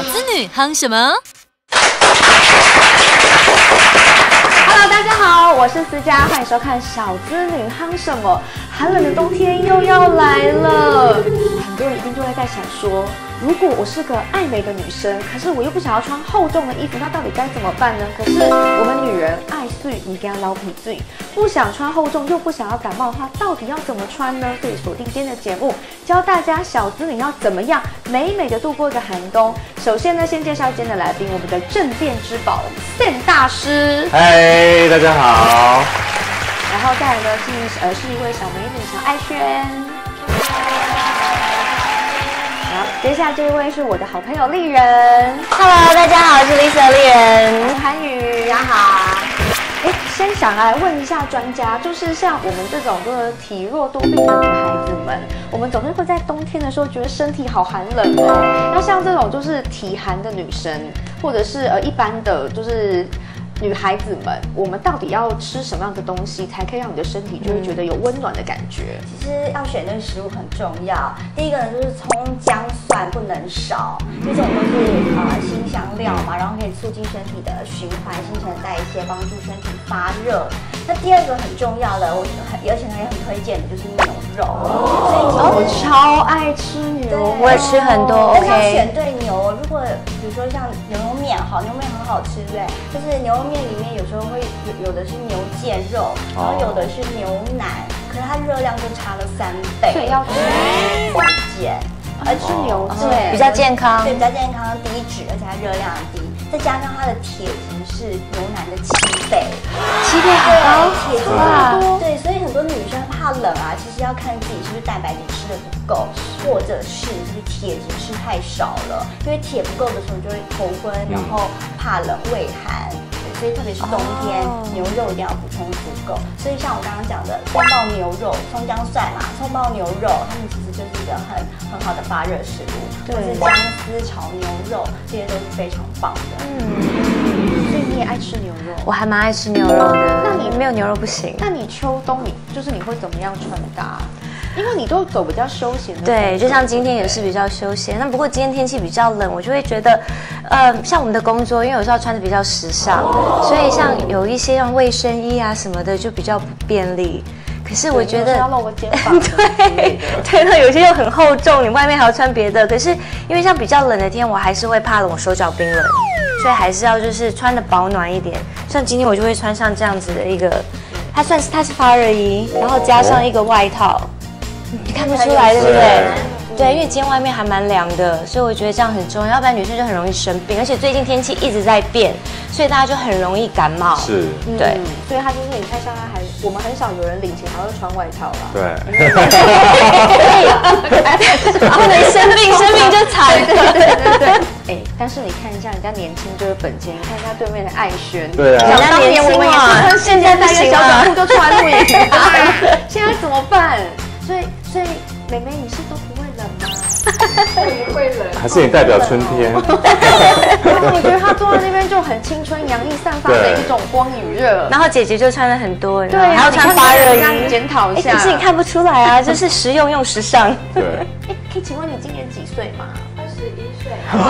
资女夯什么 ？Hello， 大家好，我是思佳，欢迎收看《小资女夯什么》。寒冷的冬天又要来了，很多人一定就会在想说，如果我是个爱美的女生，可是我又不想要穿厚重的衣服，那到底该怎么办呢？可是我们女人爱睡，你给她老皮醉，不想穿厚重又不想要感冒的话，到底要怎么穿呢？所以锁定今天的节目，教大家小资女要怎么样美美的度过一个寒冬。首先呢，先介绍今天的来宾，我们的镇店之宝Sam大师。 嗨，大家好。 然后再来呢是一位小美女小艾萱。好，接下来这一位是我的好朋友丽人。 Hello， 大家好，我是 Lisa 丽人。 韩宇， 大家好。 先想来问一下专家，就是像我们这种体弱多病的女孩子们，我们总是会在冬天的时候觉得身体好寒冷哦。那像这种就是体寒的女生，或者是一般的就是女孩子们，我们到底要吃什么样的东西，才可以让你的身体就会觉得有温暖的感觉？ 其实要选对食物很重要。第一个呢，就是葱姜蒜不能少，因为这种都是辛香料嘛，然后可以促进身体的循环、新陈代谢，帮助身体发热。那第二个很重要的，而且呢也很推荐的就是牛肉。 我超爱吃牛， 我也吃很多。OK， 要选对牛。如果比如说像牛肉面，好，牛肉面很好吃，对不对？但是牛肉面里面有时候会有的是牛腱肉，然后有的是牛腩，可是它热量就差了3倍， 所以要吃 3减， 而吃牛腱比较健康，对，比较健康，低脂，而且它热量低，再加上它的铁质是牛腩的7倍 ，7倍好高， 铁质很多，对，所以很多女生怕冷啊，其实要看自己是不是蛋白质吃的不够，或者是铁质吃太少了，因为铁不够的时候就会头昏，然后怕冷、畏寒。所以特别是冬天，牛肉一定要补充足够。所以像我刚刚讲的葱爆牛肉、葱姜蒜嘛，葱爆牛肉，它们其实就是一个很好的发热食物，或是姜丝炒牛肉，这些都是非常棒的。 所以你也爱吃牛肉？ 我还蛮爱吃牛肉的。 那你没有牛肉不行？ 那你秋冬你会怎么样穿搭？因为你都走比较休闲的， 对，就像今天也是比较休闲。那不过今天天气比较冷，我就会觉得，像我们的工作，因为有时候穿的比较时尚，所以像有一些像卫生衣啊什么的就比较不便利。可是我觉得要露个肩膀， 对，那有些又很厚重，你外面还要穿别的。可是因为像比较冷的天，我还是会怕冷，我手脚冰冷，所以还是要就是穿的保暖一点。像今天我就会穿上这样子的一个，它是发热衣，然后加上一个外套。你看不出来，对不对？对，因为今天外面还蛮凉的，所以我觉得这样很重要，要不然女生就很容易生病，而且最近天气一直在变，所以大家就很容易感冒。 是， 对， 所以他就是你看，像我们很少有人领钱还会穿外套啦。 对， 然后你生病就惨。 对。但是你看一下人家年轻就是本钱，你看一下对面的艾萱， 对啊， 当年我们也是穿现在带个小短裤就穿露营，现在怎么办？所以妹妹你是都不会冷吗？ 会冷， 还是你代表春天？ 我觉得她坐在那边就很青春洋溢，散发着一种光与热。 然后姐姐就穿了很多， 对， 还要穿发热衣， 检讨一下。 可是你看不出来啊，就是实用又时尚。 对。 可以请问你今年几岁吗 21岁。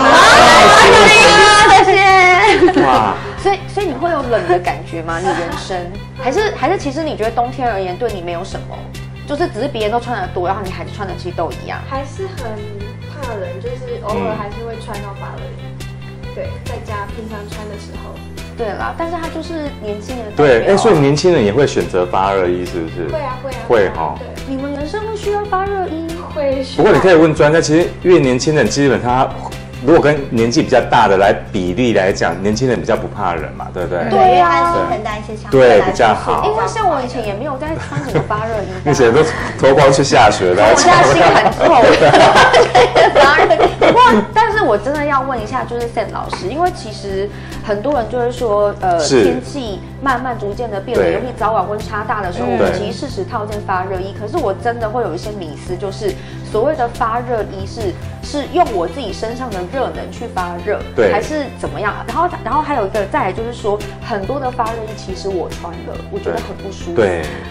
谢谢。 哇， 所以你会有冷的感觉吗？你人生还是其实你觉得冬天而言对你没有什么？就是只是别人都穿得多，然后你还是穿的其实都一样。 还是很怕冷，就是偶尔还是会穿到发热衣。对，在家平常穿的时候。 对啦，但是他就是年轻人。 对，所以年轻人也会选择发热衣，是不是？ 会啊。 会哈。 对， 你们人生会需要发热衣？ 会。 不过你可以问专家，其实越年轻人基本上如果跟年纪比较大的比例来讲，年轻人比较不怕冷嘛，对不对？ 对呀， 新陈代谢对比较好。 因为像我以前也没有在穿什么发热衣， 以前都脱光去下雪的。 我现在心很厚，发热衣。不过，但是我真的要问一下，就是 Sam 老师，因为其实很多人就会说，天气慢慢逐渐的变冷，尤其早晚温差大的时候，我们其实适时套件发热衣。可是我真的会有一些迷思，就是所谓的发热衣是用我自己身上的热能去发热， 对， 还是怎么样？然后还有一个再来就是说，很多的发热衣其实我穿了，我觉得很不舒服。 对。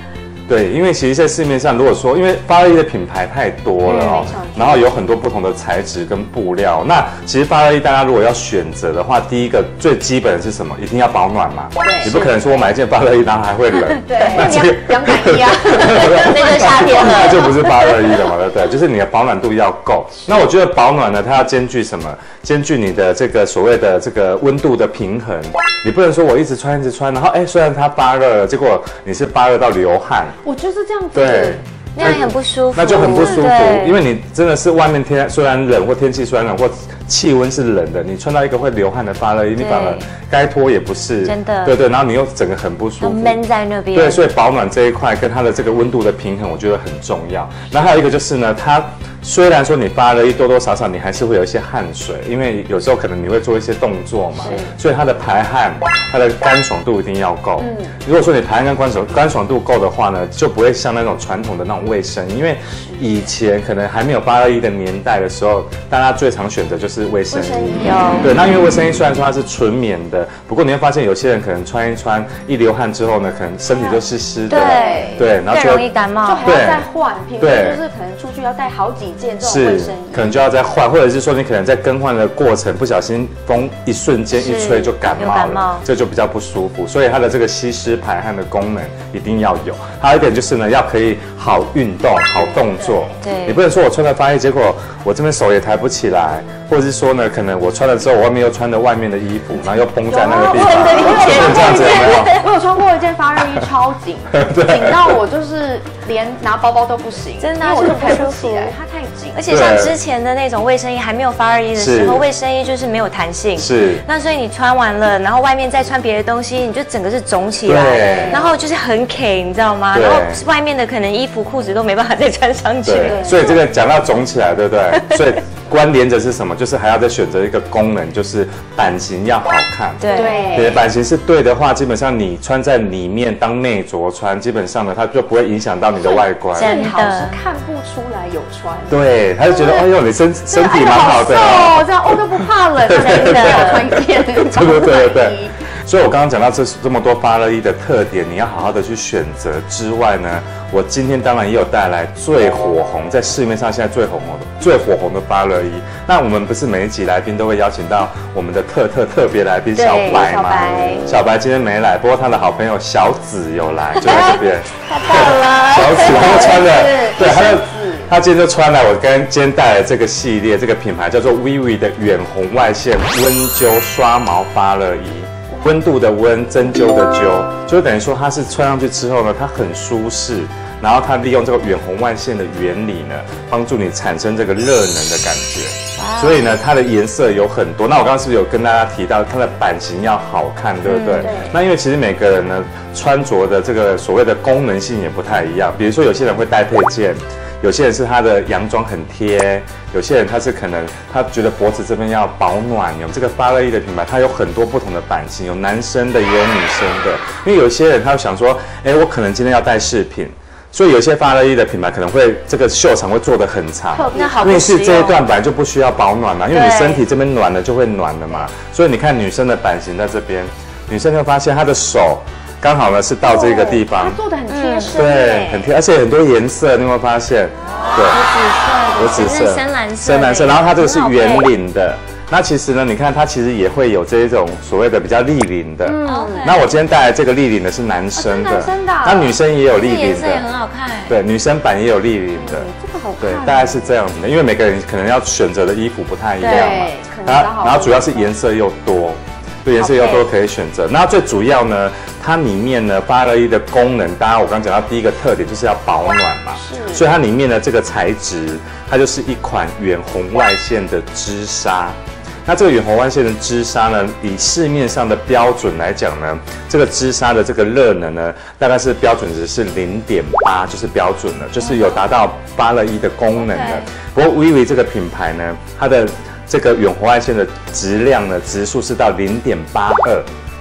对，因为其实在市面上，如果说因为芭乐衣的品牌太多了哦，然后有很多不同的材质跟布料，那其实芭乐衣大家如果要选择的话，第一个最基本的是什么？一定要保暖嘛。你不可能说我买一件芭乐衣，然后还会冷。 对，那这个凉感衣啊， 那就是夏天了， 那就不是芭乐衣了嘛，对不对？就是你的保暖度要够。那我觉得保暖呢，它要兼具什么？兼具你的这个所谓的这个温度的平衡。你不能说我一直穿，然后虽然它发热了，结果你是发热到流汗。 我就是这样子。 对。 那样很不舒服， 那就很不舒服，因为你真的是外面天虽然冷，或天气虽然冷，或气温是冷的，你穿到一个会流汗的发热衣，你反而该脱也不是， 真的， 对，然后你又整个很不舒服， 闷在那边， 对，所以保暖这一块跟它的这个温度的平衡，我觉得很重要。那还有一个就是呢，它虽然说你发热衣多多少少你还是会有一些汗水，因为有时候可能你会做一些动作嘛，所以它的排汗、它的干爽度一定要够。如果说你排汗跟干爽度够的话呢，就不会像那种传统的那种卫生衣，因为以前可能还没有发热衣的年代的时候，大家最常选择就是卫生衣。对，那因为卫生衣虽然说它是纯棉的，不过你会发现有些人可能穿一穿，一流汗之后呢，可能身体就湿湿的，对，然后更容易感冒， 就还要再换，平时就是可能出去要带好几件这种卫生衣， 可能就要再换，或者是说你可能在更换的过程不小心风一瞬间一吹就感冒了，这就比较不舒服，所以它的这个吸湿排汗的功能一定要有。还有一点就是呢，要可以好运动、好动作，你不能说我穿了发衣，结果我这边手也抬不起来，或者是说呢，可能我穿了之后，我外面又穿着外面的衣服，然后又绷在那个地方，这样子有没有？ 我有穿过一件发热衣，超紧，紧到我就是连拿包包都不行， 真的， 我就抬不起来，它太紧。 而且像之前的那种卫生衣还没有发热衣的时候，卫生衣就是没有弹性，那所以你穿完了，然后外面再穿别的东西，你就整个是肿起来，然后就是很 K， 你知道吗？然后外面的可能衣服、裤子都没办法再穿上去。 所以这个讲到肿起来，对不对？所以关联着是什么？就是还要再选择一个功能，就是版型要好看。对，版型是对的话，基本上你穿在里面当内着穿，基本上呢，它就不会影响到你的外观。 最好是看不出来有穿。 对，他就觉得哎呦，你身体蛮好的哦，这样都不怕冷，真的穿一件。 对。所以我刚刚讲到这么多发热衣的特点，你要好好的去选择之外呢，我今天当然也有带来最火红，在市面上现在最火红的发热衣。那我们不是每一集来宾都会邀请到我们的特别来宾小白吗？小白今天没来，不过他的好朋友小紫有来，就在这边。 太棒了！ 小紫他穿的，对，他今天就穿了我今天带来这个系列，这个品牌叫做 Vivi 的远红外线温灸刷毛发热衣。温度的温，针灸的灸，就等于说它是穿上去之后呢，它很舒适，然后它利用这个远红外线的原理呢，帮助你产生这个热能的感觉。所以呢，它的颜色有很多。那我刚刚是不是有跟大家提到它的版型要好看，对不对？那因为其实每个人呢穿着的这个所谓的功能性也不太一样，比如说有些人会带配件。有些人是他的洋装很贴，有些人他是可能他觉得脖子这边要保暖。有这个发热衣的品牌，它有很多不同的版型，有男生的也有女生的。因为有些人他会想说，我可能今天要带饰品，所以有些发热衣的品牌可能会这个袖长会做得很长，因为是这一段本来就不需要保暖嘛，因为你身体这边暖了就会暖了嘛。所以你看女生的版型在这边，女生会发现她的手。刚好呢是到这个地方， 它做的很贴身， 对，很贴，而且很多颜色，你有没有发现？对， 有紫色、深蓝色， 然后它这个是圆领的。那其实呢，你看它其实也会有这一种所谓的比较立领的。那我今天带来这个立领的是男生的，那女生也有立领的， 颜色也很好看。 对，女生版也有立领的， 这个好看。 对，大概是这样子的，因为每个人可能要选择的衣服不太一样嘛。然后主要是颜色又多。对，颜色又多可以选择。那最主要呢，它里面呢发热衣的功能，当然我刚讲到第一个特点就是要保暖嘛，所以它里面的这个材质，它就是一款远红外线的织纱。那这个远红外线的织纱呢，以市面上的标准来讲呢，这个织纱的这个热能呢，大概是标准值是0.8，就是标准了，就是有达到发热衣的功能的。不过 Vivi 这个品牌呢，它的这个远红外线的质量呢，质数是到0.82，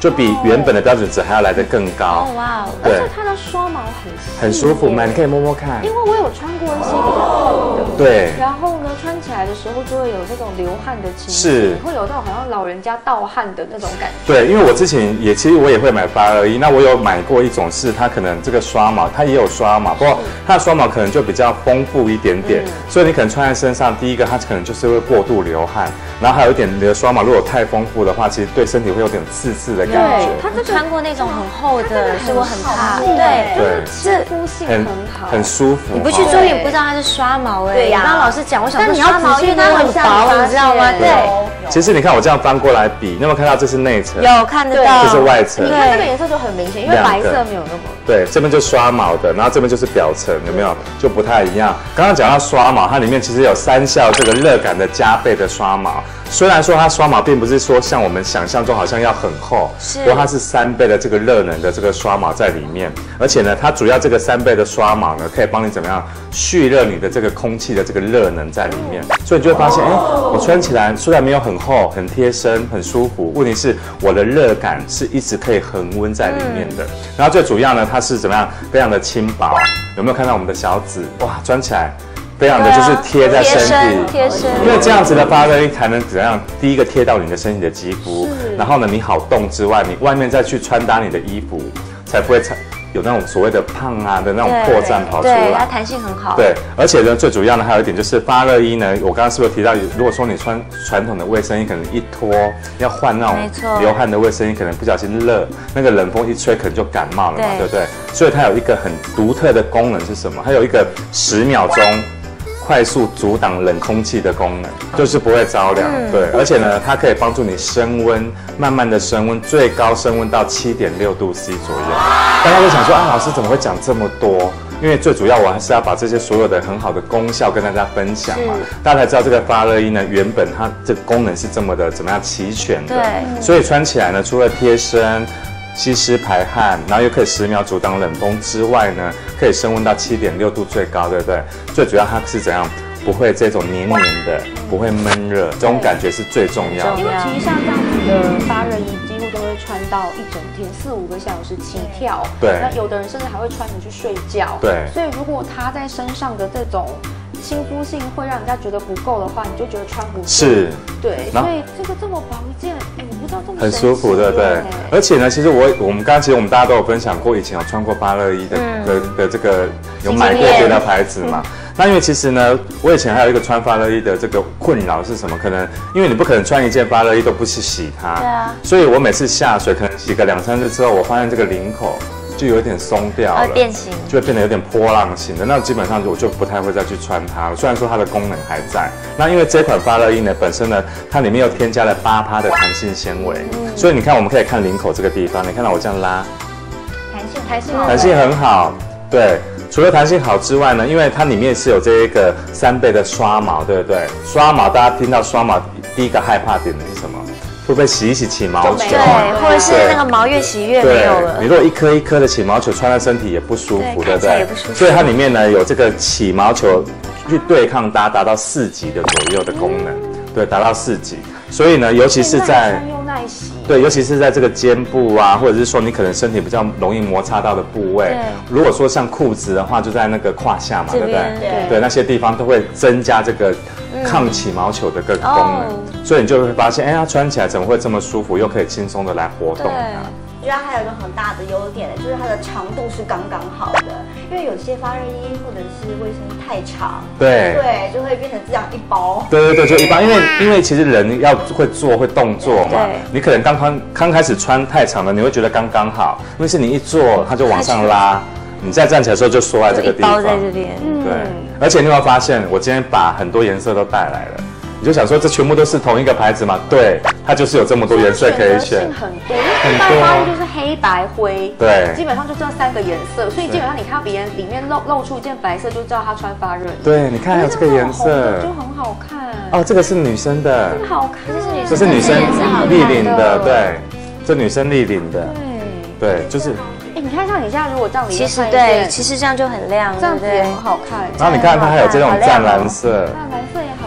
就比原本的标准值还要来得更高。 哦哇，而且它的刷毛很舒服嘛，你可以摸摸看。 因为我有穿过一些比较厚的， 对， 然后呢，穿起来的时候就会有那种流汗的情是， 会有那种好像老人家盗汗的那种感觉。 对，因为我之前其实我也会买821，那我有买过一种是它可能这个刷毛，它也有刷毛，不过它的刷毛可能就比较丰富一点点，所以你可能穿在身上，第一个它可能就是会过度流汗，然后还有一点你的刷毛如果太丰富的话，其实对身体会有点刺刺的感觉。 它这穿过那种很厚的，所以我很怕。 对，是肤性很好， 很舒服。 你不去注意，不知道它是刷毛哎。 对呀， 刚刚老师讲，我想说刷毛，因为它很薄， 你知道吗？对。 其实你看我这样翻过来比，你有没有看到这是内层？ 有看得到， 这是外层。 你看这个颜色就很明显，因为白色没有那么。 对，这边就刷毛的，然后这边就是表层，有没有？就不太一样。刚刚讲到刷毛，它里面其实有3效这个热感的加倍的刷毛。虽然说它刷毛并不是说像我们想象中好像要很厚，不过它是3倍的这个热能的这个刷毛在里面，而且呢，它主要这个3倍的刷毛呢，可以帮你怎么样蓄热你的这个空气的这个热能在里面，所以你就会发现，我穿起来虽然没有很厚、很贴身、很舒服，问题是我的热感是一直可以恒温在里面的。然后最主要呢，它是怎么样，非常的轻薄，有没有看到我们的小指？哇，穿起来。非常的就是贴在身体， 贴身， 因为这样子的发热衣才能怎样？第一个贴到你的身体的肌肤，然后呢你好动之外，你外面再去穿搭你的衣服，才不会有那种所谓的胖啊的那种破绽跑出来。 对，它弹性很好。 对，而且呢最主要的还有一点就是发热衣呢，我刚刚是不是提到，如果说你穿传统的卫生衣，可能一脱要换那种流汗的卫生衣，可能不小心热，那个冷风一吹可能就感冒了嘛，对不对？所以它有一个很独特的功能是什么？它有一个10秒钟。快速阻挡冷空气的功能，就是不会着凉，对，而且呢，它可以帮助你升温，慢慢的升温，最高升温到7.6度C 左右。大家会想说，老师怎么会讲这么多？因为最主要我还是要把这些所有的很好的功效跟大家分享嘛。大家才知道这个发热衣呢，原本它这个功能是这么的怎么样齐全的，对，所以穿起来呢，除了贴身。吸湿排汗，然后又可以10秒阻挡冷风之外呢，可以升温到7.6度最高，对不对？最主要它是怎样？不会这种黏黏的，不会闷热，这种感觉是最重要的。 因为其实像这样子的发热衣，几乎都会穿到一整天4、5个小时起跳。 对。 那有的人甚至还会穿着去睡觉。 对。 所以如果它在身上的这种亲肤性会让人家觉得不够的话，你就觉得穿不住。是。对。所以这个这么薄一件，我不知道这么很舒服，对不对？而且呢，其实我们刚刚其实我们大家都有分享过，以前有穿过发热衣的这个有买过别的牌子嘛。那因为其实呢，我以前还有一个穿发热衣的这个困扰是什么？可能因为你不可能穿一件发热衣都不去洗它，对啊。所以我每次下水可能洗个2、3次之后，我发现这个领口就有点松掉了， 变形， 就会变得有点波浪形的。那基本上我就不太会再去穿它了。虽然说它的功能还在，那因为这款发热衣呢本身呢，它里面又添加了8%的弹性纤维，所以你看我们可以看领口这个地方，你看到我这样拉，弹性很好，对。除了弹性好之外呢，因为它里面是有这一个3倍的刷毛，对不对？刷毛，大家听到刷毛，第一个害怕点的是什么？会不会洗一洗起毛球？ 对，或者是那个毛越洗越没有了。 你如果一颗一颗的起毛球穿在身体也不舒服，对不对？所以它里面呢有这个起毛球去对抗达到4级的左右的功能，对，达到4级。所以呢，尤其是在对，尤其是在这个肩部啊，或者是说你可能身体比较容易摩擦到的部位，如果说像裤子的话，就在那个胯下嘛，对不对？对，那些地方都会增加这个抗起毛球的个功能，所以你就会发现，它穿起来怎么会这么舒服，又可以轻松的来活动它。 我觉得它还有一个很大的优点，就是它的长度是刚刚好的。因为有些发热衣或者是卫生衣太长，对，就会变成这样一包。对，就一包， 因为其实人要会做会动作嘛，你可能刚开始穿太长了，你会觉得刚刚好，因为是你一做它就往上拉，你再站起来的时候就缩在这个地方。 包在这边， 对。而且你有没有发现，我今天把很多颜色都带来了。你就想说，这全部都是同一个牌子吗？对，它就是有这么多颜色可以选， 很多。一般发物就是黑白灰， 对， 基本上就这3个颜色，所以基本上你看到别人里面露出一件白色，就知道他穿发热衣。 对，你看还有这个颜色， 就很好看。 哦，这个是女生的， 很好看， 这是女生立领的，对，这女生立领的，对，就是。 你看像你现在如果这样， 其实对，其实这样就很亮， 这样子也很好看。 然后你看它还有这种湛蓝色， 蓝色也好看。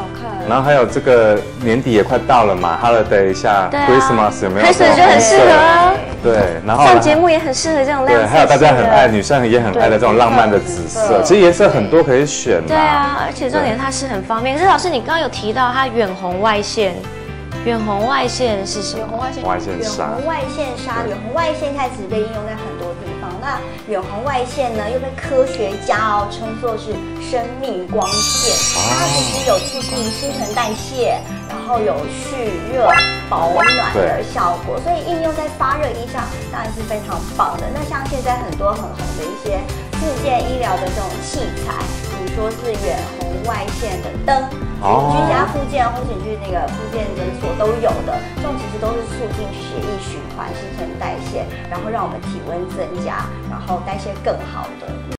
然后还有这个年底也快到了嘛 ，Holiday 一下 ，Christmas 有没有 ？Christmas 就很适合啊。 对，然后上节目也很适合这种亮色。 对，还有大家很爱，女生也很爱的这种浪漫的紫色，其实颜色很多可以选嘛。 对啊，而且重点它是很方便。可是老师，你刚刚有提到它远红外线。远红外线是什么？ 远红外线外线纱。 远红外线纱，远红外线开始被应用在很多地方。那远红外线呢，又被科学家称作是生命光线。它其实有促进新陈代谢，然后有蓄热、保暖的效果，所以应用在发热衣上当然是非常棒的。那像现在很多很红的一些附件医疗的这种器材，比如说是远红外线的灯。居家附件或者你去那个附件诊所都有的，这种其实都是促进血液循环、新陈代谢，然后让我们体温增加，然后代谢更好的。